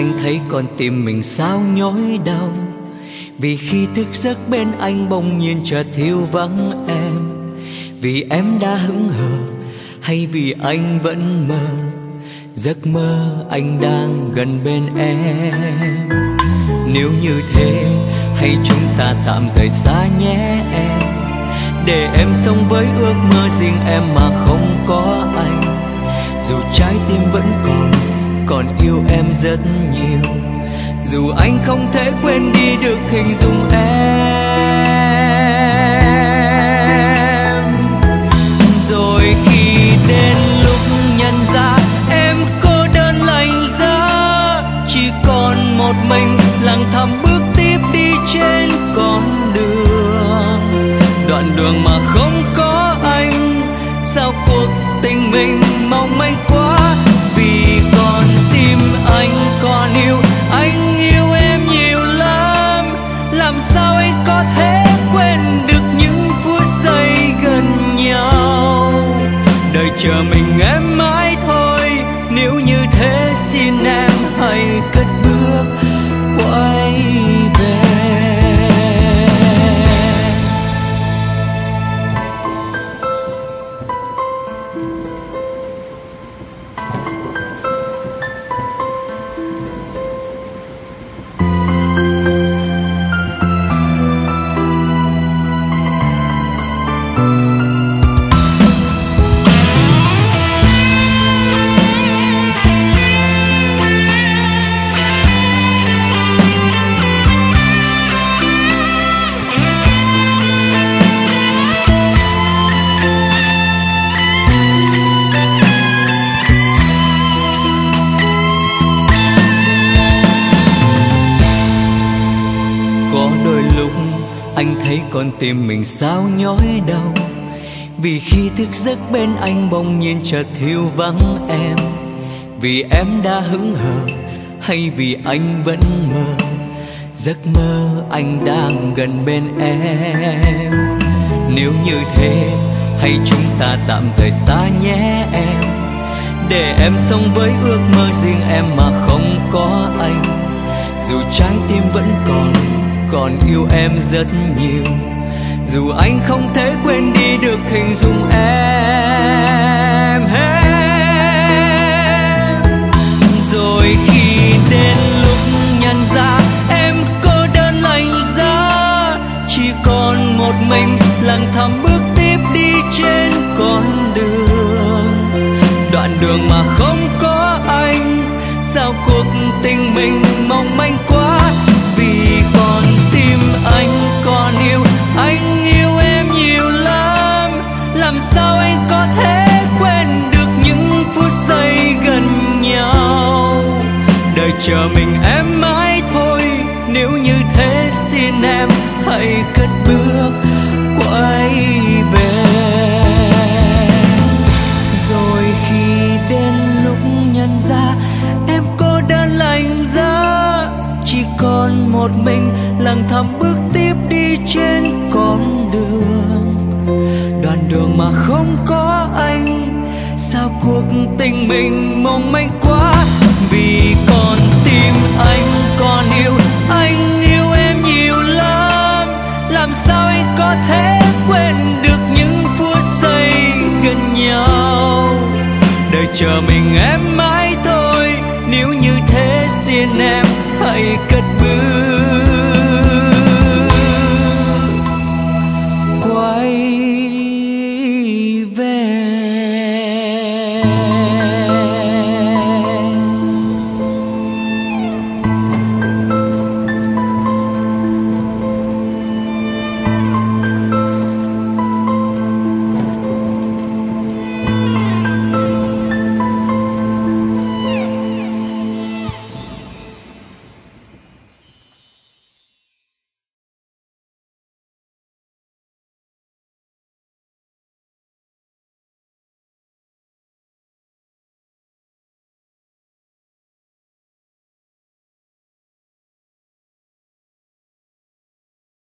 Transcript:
anh thấy con tim mình sao nhói đau, vì khi thức giấc bên anh bỗng nhiên chợt thiếu vắng em. Vì em đã hững hờ hay vì anh vẫn mơ, giấc mơ anh đang gần bên em. Nếu như thế hay chúng ta tạm rời xa nhé em, để em sống với ước mơ riêng em mà không có anh. Dù trái tim vẫn còn yêu em rất nhiều, dù anh không thể quên đi được hình dung em. Rồi khi đến lúc nhận ra em cô đơn lạnh giá, chỉ còn một mình lặng thầm bước tiếp đi trên con đường. Đoạn đường mà không có anh, sao cuộc tình mình mong manh quá. Vì con tim anh còn yêu, anh yêu em nhiều lắm. Làm sao anh có thể quên được những phút giây gần nhau. Đời chờ mình em mãi thôi, nếu như thế xin em hãy cất bước quay về. Anh thấy con tim mình sao nhói đau, vì khi thức giấc bên anh bỗng nhiên chợt thiếu vắng em. Vì em đã hững hờ hay vì anh vẫn mơ, giấc mơ anh đang gần bên em. Nếu như thế hay chúng ta tạm rời xa nhé em, để em sống với ước mơ riêng em mà không có anh. Dù trái tim vẫn còn yêu em rất nhiều, dù anh không thể quên đi được hình dung em. Rồi khi đến lúc nhận ra em cô đơn lạnh giá, chỉ còn một mình lặng thầm bước tiếp đi trên con đường. Đoạn đường mà không có anh, sao cuộc tình mình mong manh quá. Vì con tim anh còn yêu, anh yêu em nhiều lắm. Làm sao anh có thể quên được những phút giây gần nhau. Đời chờ mình em mãi thôi, nếu như thế xin em hãy cất bước quay về. Rồi khi đến lúc nhận ra em cô đơn lạnh giá, chỉ còn một mình lặng thầm bước tiếp đi trên con đường. Đoạn đường mà không có anh, sao cuộc tình mình mong manh quá. Vì con tim anh còn yêu, anh yêu em nhiều lắm. Làm sao anh có thể quên được những phút giây gần nhau. Đời chờ mình em mãi thôi, nếu như thế xin em hãy cất bước quay về.